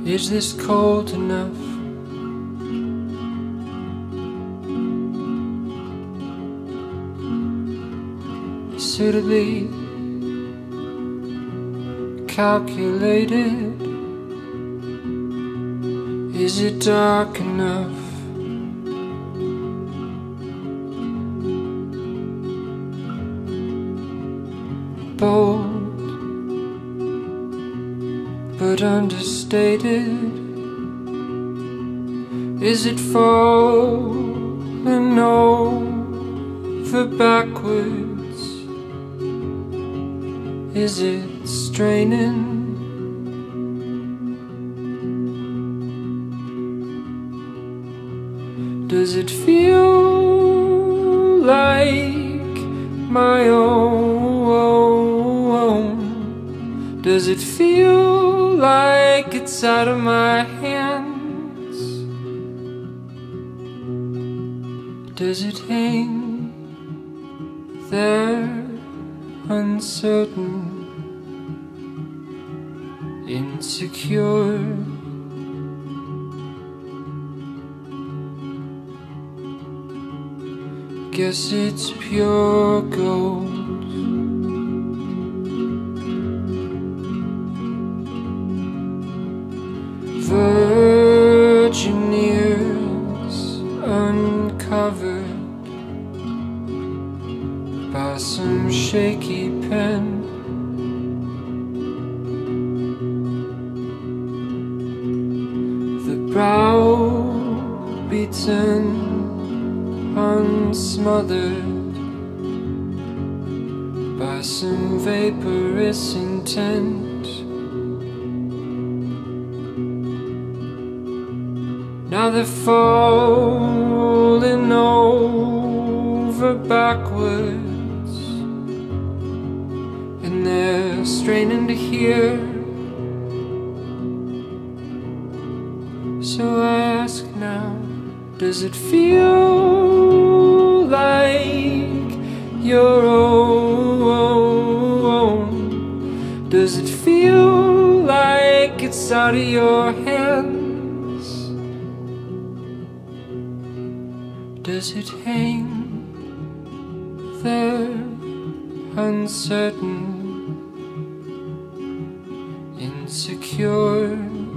Is this cold enough? Suitably calculated? Is it dark enough? Bold but understated? Is it falling over backwards? Is it straining? Does it feel like my own? Does it feel like it's out of my hands? Does it hang there uncertain, insecure? Guess it's pure gold. Virgin ears uncovered by some shaky pen. The brow beaten, unsmothered by some vaporous intent. Now they're falling over backwards, and they're straining to hear. So I ask now, does it feel like your own? Does it feel like it's out of your hands? Does it hang there uncertain, insecure?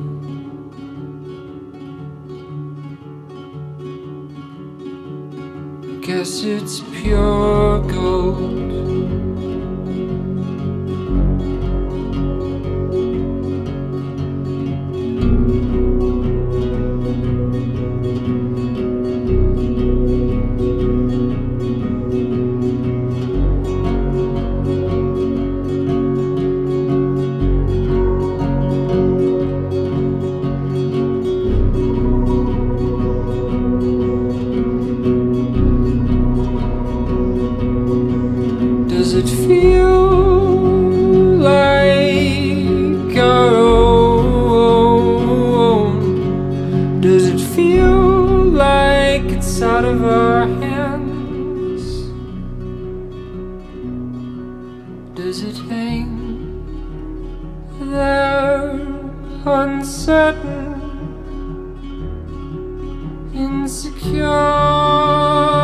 Guess it's pure gold. Does it feel like our own? Does it feel like it's out of our hands? Does it hang there uncertain, insecure?